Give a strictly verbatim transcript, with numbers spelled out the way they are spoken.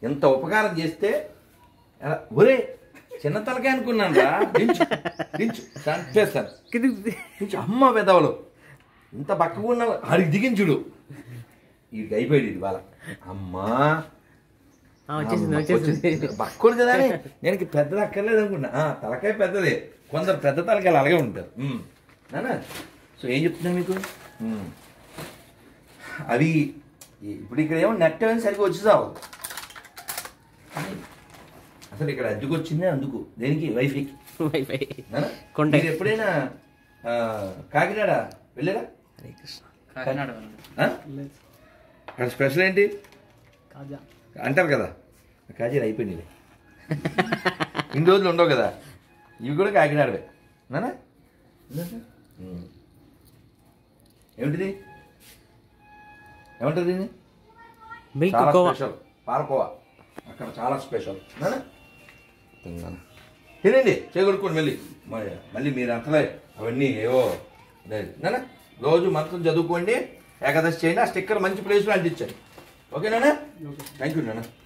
ఇంత ఉపకారం చేస్తే ఒరే చిన్న తలకాయ అనుకున్నాను రా దించు దించు చంపేస్తాను దించు అమ్మ పెదవులు ఇంత పక్కకు ఉన్న ఆడికి దిగించుడు ఇది అయిపోయాడు ఇది వాళ్ళ అమ్మా బక్కడు కదా అని నేను పెద్దది అక్కర్లేదు అనుకున్నా తలకాయ పెద్దదే కొందరు పెద్ద తలకాయలు అలాగే ఉంటారు నానా సో ఏం చెప్తున్నా మీకు అవి ఇప్పుడు ఇక్కడ ఏమో నెట్ ఏమైనా సరిగ్గా వచ్చేసావు అసలు ఇక్కడ అద్దెకు వచ్చిందే అందుకు దేనికి వైఫైకి వైఫై మీరు ఎప్పుడైనా కాకినాడ వెళ్ళారా అక్కడ స్పెషల్ ఏంటి అంటారు కదా కాజీలు అయిపోయినాయి ఇన్ని రోజులు ఉండవు కదా ఇవి కూడా కాకినాడవే నానా ఏమిటిది ఏమంటుంది దీన్ని చాలా స్పెషల్ పాలకోవా అక్కడ చాలా స్పెషల్ నానా తినండి చేయగొడుకోండి మళ్ళీ మళ్ళీ మీరు అంతలే అవన్నీ ఏవో నానా రోజు మంత్రం చదువుకోండి ఏకాదశి చేయండి ఆ స్టిక్కర్ మంచి ప్లేస్లో అంటించండి ఓకేనా థ్యాంక్ యూ నాన్న